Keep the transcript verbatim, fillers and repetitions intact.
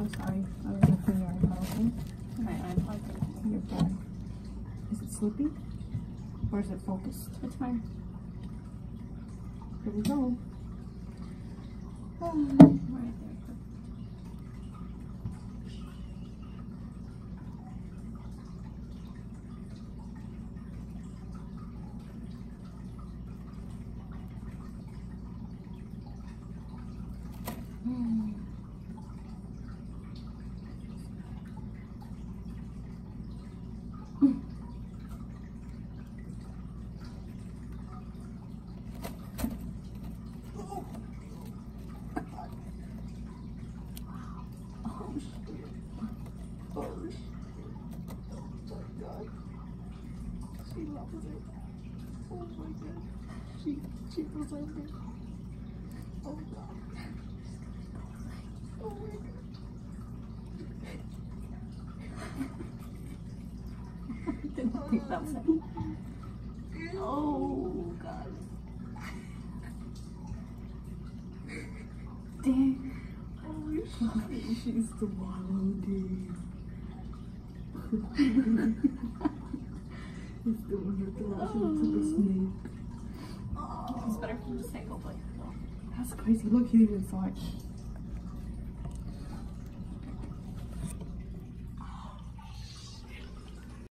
I'm sorry. I was lifting your iPad, okay? Okay, I unplugged it. You're fine. Is it sleepy? Or is it focused? It's fine. Here we go. Right there. Mm. Oh shit. Oh shit. Oh my god. She loves it. Oh my god. She she deserved it. Oh god. Oh my god. Didn't think that was it. Oh god. Dang. Oh shit. She's swallowed it. It's doing her throat. She looks like a snake. It's better if you just say go play yourself. That's crazy. Look, he even saw it.